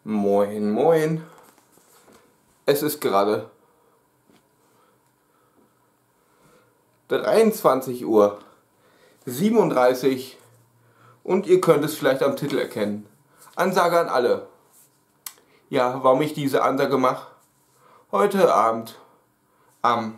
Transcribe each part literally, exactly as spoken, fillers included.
Moin, moin. Es ist gerade dreiundzwanzig Uhr siebenunddreißig und ihr könnt es vielleicht am Titel erkennen. Ansage an alle. Ja, warum ich diese Ansage mache? Heute Abend, am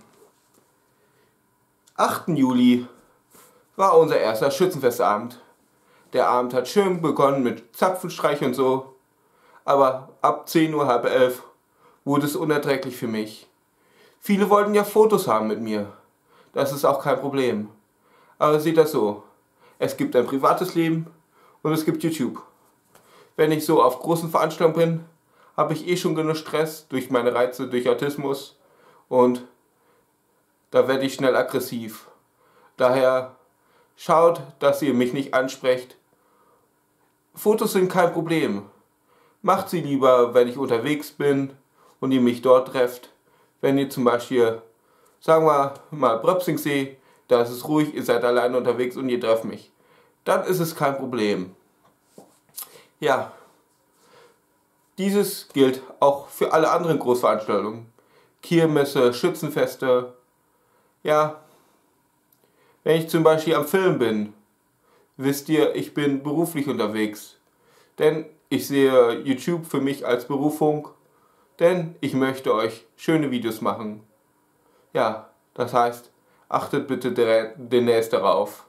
achten Juli, war unser erster Schützenfestabend. Der Abend hat schön begonnen mit Zapfenstreich und so. Aber ab zehn Uhr, halb elf wurde es unerträglich für mich. Viele wollten ja Fotos haben mit mir. Das ist auch kein Problem. Aber seht das so. Es gibt ein privates Leben und es gibt YouTube. Wenn ich so auf großen Veranstaltungen bin, habe ich eh schon genug Stress durch meine Reize, durch Autismus. Und da werde ich schnell aggressiv. Daher schaut, dass ihr mich nicht ansprecht. Fotos sind kein Problem. Macht sie lieber, wenn ich unterwegs bin und ihr mich dort trefft. Wenn ihr zum Beispiel, sagen wir mal, Bröpsingsee, da ist es ruhig, ihr seid alleine unterwegs und ihr trefft mich. Dann ist es kein Problem. Ja, dieses gilt auch für alle anderen Großveranstaltungen. Kirmesse, Schützenfeste. Ja, wenn ich zum Beispiel am Film bin, wisst ihr, ich bin beruflich unterwegs. Denn ich sehe YouTube für mich als Berufung, denn ich möchte euch schöne Videos machen. Ja, das heißt, achtet bitte demnächst darauf.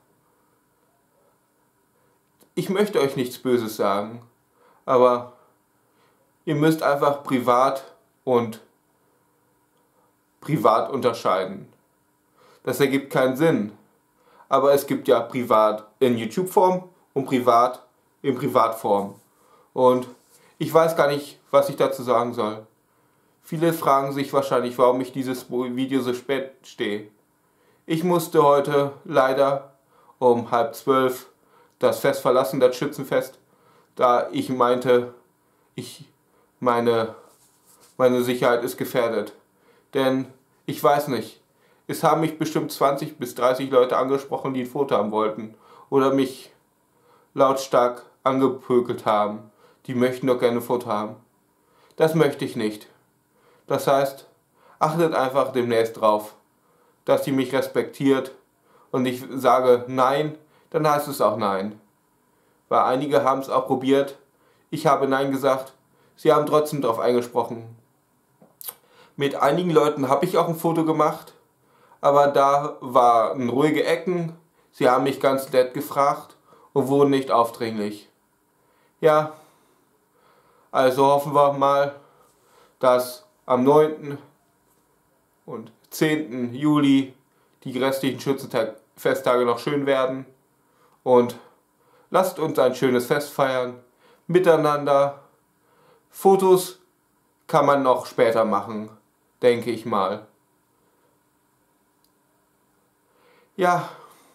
Ich möchte euch nichts Böses sagen, aber ihr müsst einfach privat und privat unterscheiden. Das ergibt keinen Sinn, aber es gibt ja privat in YouTube-Form und privat in Privatform. Und ich weiß gar nicht, was ich dazu sagen soll. Viele fragen sich wahrscheinlich, warum ich dieses Video so spät stehe. Ich musste heute leider um halb zwölf das Fest verlassen, das Schützenfest, da ich meinte, ich meine, meine Sicherheit ist gefährdet. Denn ich weiß nicht, es haben mich bestimmt zwanzig bis dreißig Leute angesprochen, die ein Foto haben wollten oder mich lautstark angepökelt haben. Die möchten doch gerne ein Foto haben. Das möchte ich nicht. Das heißt, achtet einfach demnächst drauf, dass ihr mich respektiert und ich sage nein, dann heißt es auch nein. Weil einige haben es auch probiert, ich habe nein gesagt, sie haben trotzdem darauf eingesprochen. Mit einigen Leuten habe ich auch ein Foto gemacht, aber da waren ruhige Ecken, sie haben mich ganz nett gefragt und wurden nicht aufdringlich. Ja, also hoffen wir mal, dass am neunten und zehnten Juli die restlichen Schützenfesttage noch schön werden. Und lasst uns ein schönes Fest feiern, miteinander. Fotos kann man noch später machen, denke ich mal. Ja,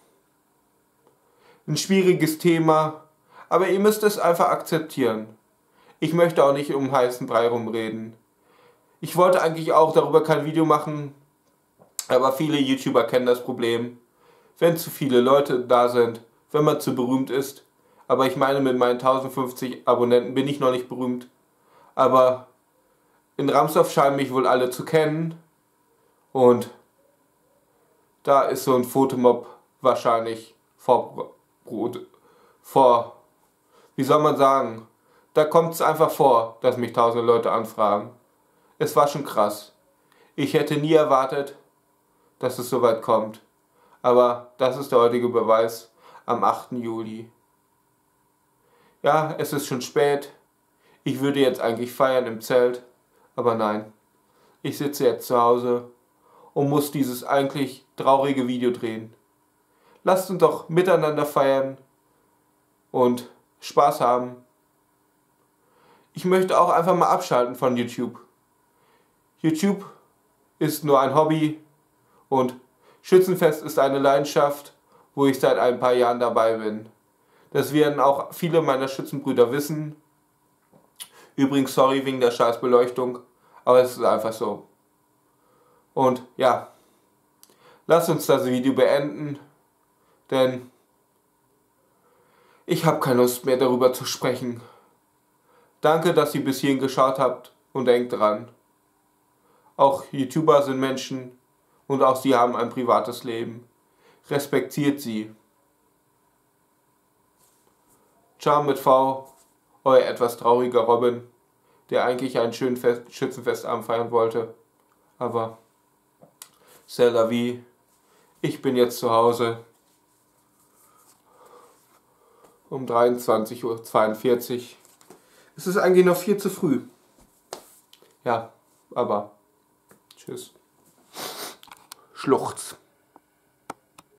ein schwieriges Thema, aber ihr müsst es einfach akzeptieren. Ich möchte auch nicht um heißen Brei rumreden. Ich wollte eigentlich auch darüber kein Video machen, aber viele YouTuber kennen das Problem, wenn zu viele Leute da sind, wenn man zu berühmt ist. Aber ich meine, mit meinen tausendfünfzig Abonnenten bin ich noch nicht berühmt. Aber in Ramsdorf scheinen mich wohl alle zu kennen. Und da ist so ein Fotomob wahrscheinlich vor, vor, wie soll man sagen, da kommt es einfach vor, dass mich tausende Leute anfragen. Es war schon krass. Ich hätte nie erwartet, dass es so weit kommt. Aber das ist der heutige Beweis am achten Juli. Ja, es ist schon spät. Ich würde jetzt eigentlich feiern im Zelt. Aber nein, ich sitze jetzt zu Hause und muss dieses eigentlich traurige Video drehen. Lasst uns doch miteinander feiern und Spaß haben. Ich möchte auch einfach mal abschalten von YouTube. YouTube ist nur ein Hobby und Schützenfest ist eine Leidenschaft, wo ich seit ein paar Jahren dabei bin. Das werden auch viele meiner Schützenbrüder wissen. Übrigens, sorry wegen der scheiß Beleuchtung, aber es ist einfach so. Und ja, lasst uns das Video beenden, denn ich habe keine Lust mehr darüber zu sprechen. Danke, dass ihr bis hierhin geschaut habt und denkt dran. Auch YouTuber sind Menschen und auch sie haben ein privates Leben. Respektiert sie. Ciao mit V, euer etwas trauriger Robin, der eigentlich einen schönen Fest Schützenfestabend feiern wollte. Aber c'est la vie. Ich bin jetzt zu Hause. Um dreiundzwanzig Uhr zweiundvierzig. Es ist eigentlich noch viel zu früh. Ja, aber tschüss. Schluchz.